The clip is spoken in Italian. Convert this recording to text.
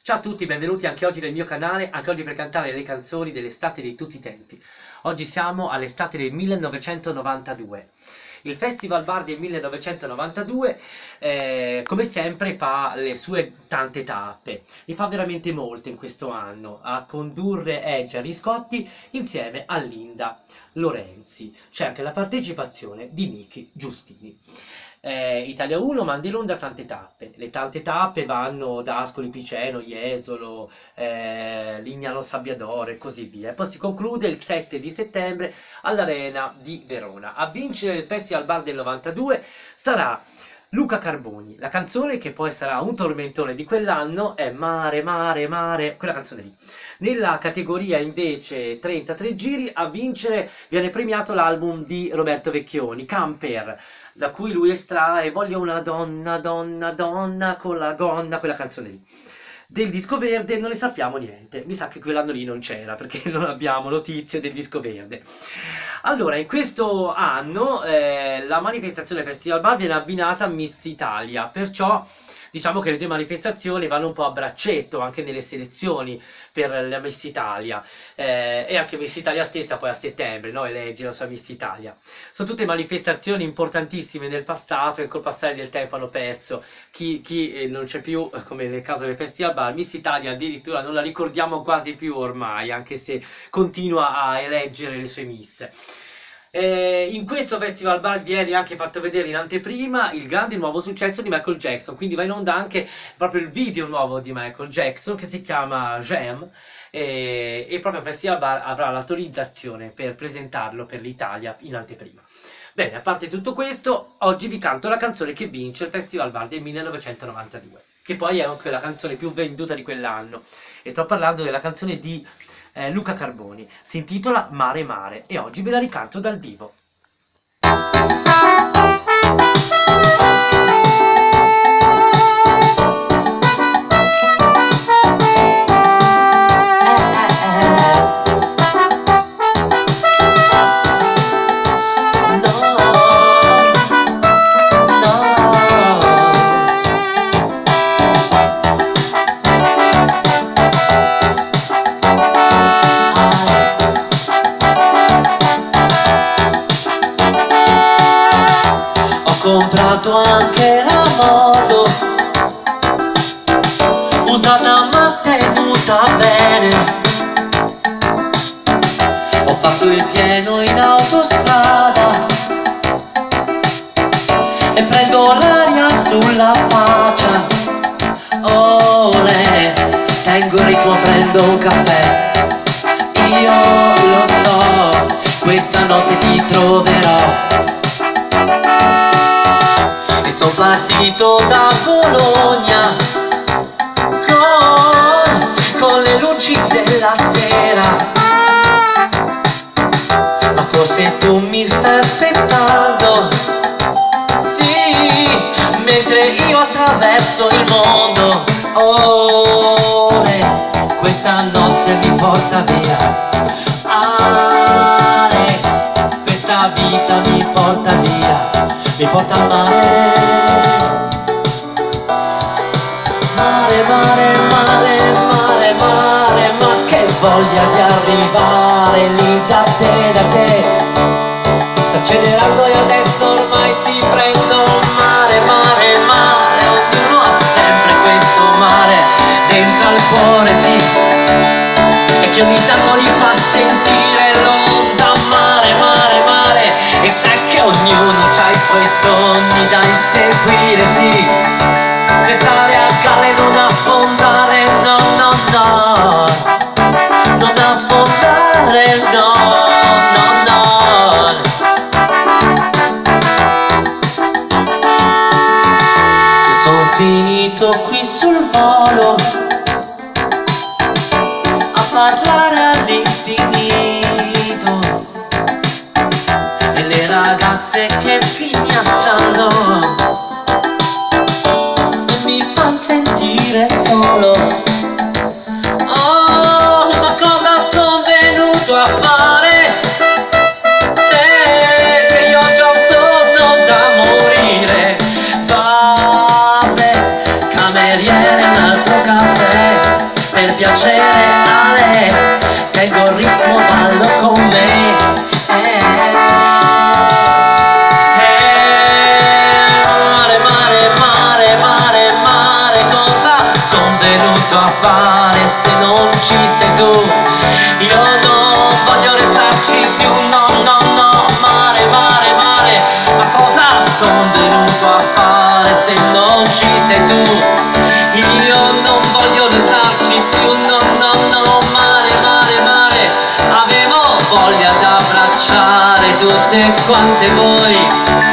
Ciao a tutti, benvenuti anche oggi nel mio canale, anche oggi per cantare le canzoni dell'estate di tutti i tempi. Oggi siamo all'estate del 1992. Il Festival Bar del 1992, come sempre, fa le sue tante tappe. Ne fa veramente molte in questo anno. A condurre è Gerry Scotti insieme a Linda Lorenzi. C'è anche la partecipazione di Nicky Giustini. Italia 1 manda in onda tante tappe. Le tante tappe vanno da Ascoli Piceno, Jesolo, Lignano Sabbiadoro e così via. E poi si conclude il 7 di settembre all'Arena di Verona. A vincere il Festival Bar del 92 sarà Luca Carboni. La canzone, che poi sarà un tormentone di quell'anno, è Mare, Mare, Mare, quella canzone lì. Nella categoria invece 33 giri, a vincere viene premiato l'album di Roberto Vecchioni, Camper, da cui lui estrae Voglio una donna, donna, donna con la gonna, quella canzone lì. Del disco verde non ne sappiamo niente, mi sa che quell'anno lì non c'era perché non abbiamo notizie del disco verde. Allora, in questo anno la manifestazione Festival Bar viene abbinata a Miss Italia, perciò diciamo che le due manifestazioni vanno un po' a braccetto anche nelle selezioni per la Miss Italia, e anche Miss Italia stessa poi a settembre, no? Elegge la sua Miss Italia. Sono tutte manifestazioni importantissime nel passato e col passare del tempo hanno perso. Chi non c'è più, come nel caso del Festival Bar, Miss Italia addirittura non la ricordiamo quasi più ormai, anche se continua a eleggere le sue Miss. In questo Festival Bar viene anche fatto vedere in anteprima il grande nuovo successo di Michael Jackson, quindi va in onda anche proprio il video nuovo di Michael Jackson che si chiama Jam, e proprio il Festival Bar avrà l'autorizzazione per presentarlo per l'Italia in anteprima. Bene, a parte tutto questo, oggi vi canto la canzone che vince il Festival Bar del 1992, che poi è anche la canzone più venduta di quell'anno, e sto parlando della canzone di Luca Carboni. Si intitola Mare Mare e oggi ve la ricanto dal vivo. Ho comprato anche la moto, usata ma tenuta bene. Ho fatto il pieno in autostrada e prendo l'aria sulla faccia. Olè, tengo il ritmo, prendo un caffè. Io lo so, questa notte ti troverò. Sono partito da Bologna con le luci della sera, ma forse tu mi stai aspettando, sì, mentre io attraverso il mondo. Ore, questa notte mi porta via, questa vita mi porta via, mi porta al mare. Mare, mare, mare, mare, mare, ma che voglia di arrivare lì da te. Sto accelerando e adesso ormai ti prendo. Mare, mare, mare, ognuno ha sempre questo mare dentro al cuore, sì, e che ogni tanto li fa sentire l'onda. Mare, mare, mare, e sai che ognuno ha i suoi sogni da inseguire, sì. Restare a galla e non affondare, no, no, no. Non affondare, no, no, no. Io sono finito qui sul molo a parlare all'infinito, e le ragazze che sghignazzano mi fan sentire solo. Oh, ma cosa son venuto a fare? Che io già ho un sonno da morire. Vabbè, cameriere, un altro caffè. piacere Ale, tengo il ritmo, ballo con me. Mare, mare, mare, mare, mare, cosa son venuto a fare se non ci sei tu? Io non voglio restarci più, no, no, no. Mare, mare, mare, ma cosa son venuto a fare se non ci sei tu? Io non voglio restarci più, no, no, no. Mare, mare, mare, avevo voglia d'abbracciare tutte quante voi.